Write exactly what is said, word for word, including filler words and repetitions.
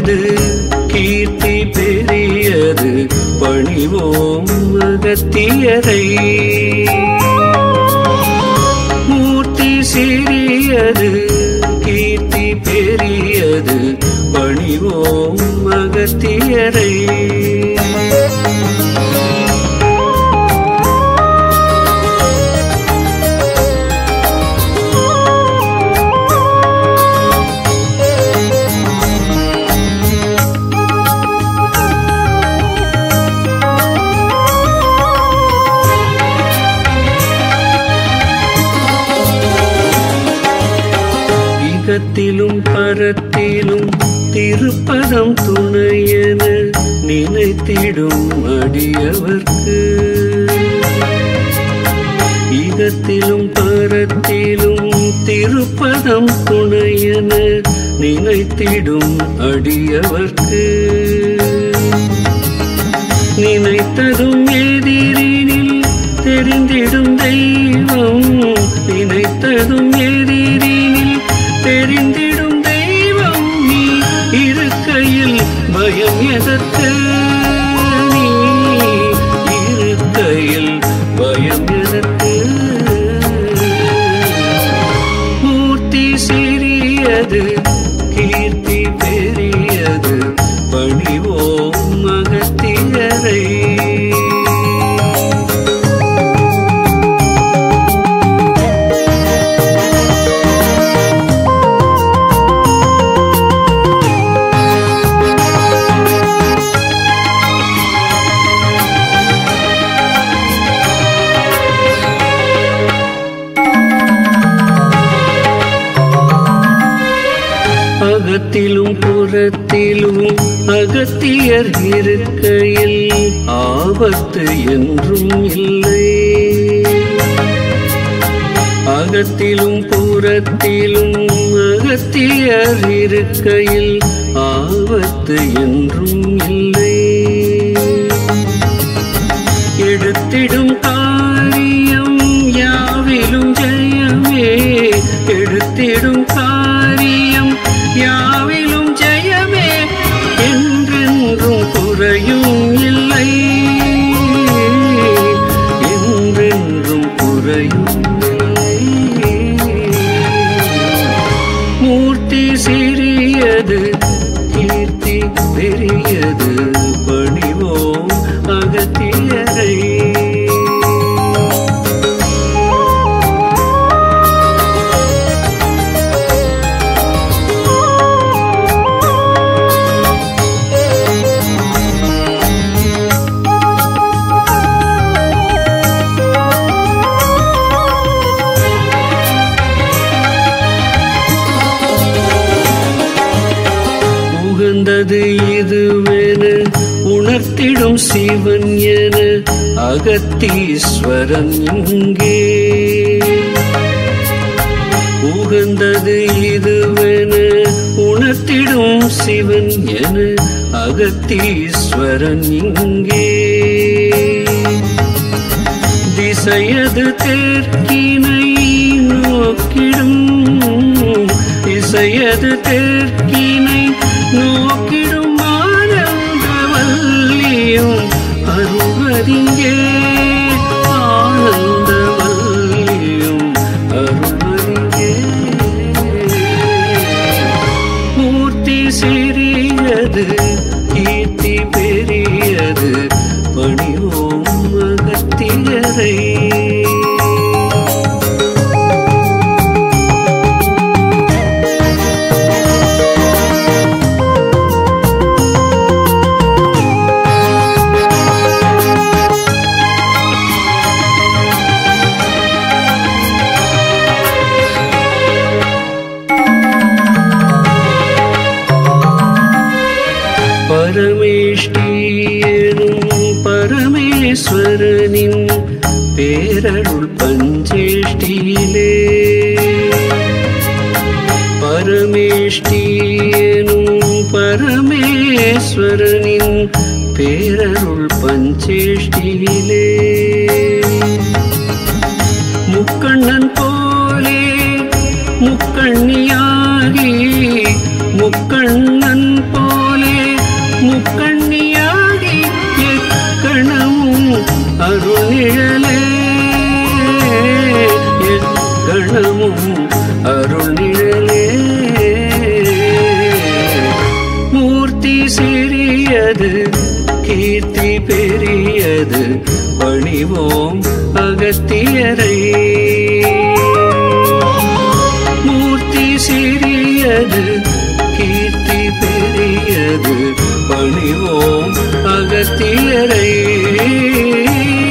சிறியது கீர்த்தி பெரியது பணிவோம் அகத்தியரை. மூர்த்தி சிறியது கீர்த்தி பெரியது பணிவோம் அகத்தியரை. இகத்திலும் பரத்திலும் திருப்பதம் துணையென நினைத்திடும் அடியவர்க்கு. இகத்திலும் பரத்திலும் திருப்பதம் துணையென நினைத்திடும் அடியவர்க்கு. நினைத்ததும் எதிரினில் தெரிந்திடும் தெய்வம். நினைத்ததும் எதிரினில் தெரிந்திடும் தெய்வம். நீ இருக்கையில் பயம் எதற்கு? நீ இருக்கையில் பயம் எதற்கு? மூர்த்தி சிறியது கீர்த்தி பெரியது பணிவோம் அகத்தியரை. அகத்திலும் புறத்திலும் அகத்தியர் இருக்கையில் ஆபத்து என்றும் இல்லை. அகத்திலும் புறத்திலும் அகத்தியர் இருக்கையில் ஆபத்து என்றும் இல்லை. எடுத்திடும் காரியம் யாவிலும் ஜெயமே. எடுத்திடும் காரியம் யாவிலும் ஜெயமே. என்றென்றும் குறையும் இல்லை. என்றென்றும் குறையும் இல்லை. மூர்த்தி சிறியது கீர்த்தி பெரியது பணிவோம் அகத்தியரை. உகந்தது இதுவென உணர்த்திடும் சிவன் என அகத்தீஸ்வரன் இங்கே. உகந்தது இதுவென உணர்த்திடும் சிவன் என அகத்தீஸ்வரன் இங்கே. திசையது தெற்கினை நோக்கிடும். திசையது தெற்கினை நோக்கிடும் ஆனந்தவல்லியும் அருள்வதிங்கே. ஆனந்தவல்லியும் அருள்வதிங்கே. மூர்த்தி சிறியது கீர்த்தி பெரியது பணிவோம் அகத்தியரை. பரமேஷ்டியனும் பரமேஸ்வரனின் பேரருள் பஞ்சேஷ்டியிலே. பரமேஷ்டியனும் பரமேஸ்வரனின் பேரருள் பஞ்சேஷ்டியிலே. முக்கண்ணன் போலே முக்கண்ணியாகி முக்கண்ணன் போலே அருள் நிழலே எக்கணமும் அருள் நிழலே. மூர்த்தி சிறியது கீர்த்தி பெரியது பணிவோம் அகத்தியரை. மூர்த்தி சிறியது கீர்த்தி பெரியது பணிவோம் அகத்தியரை.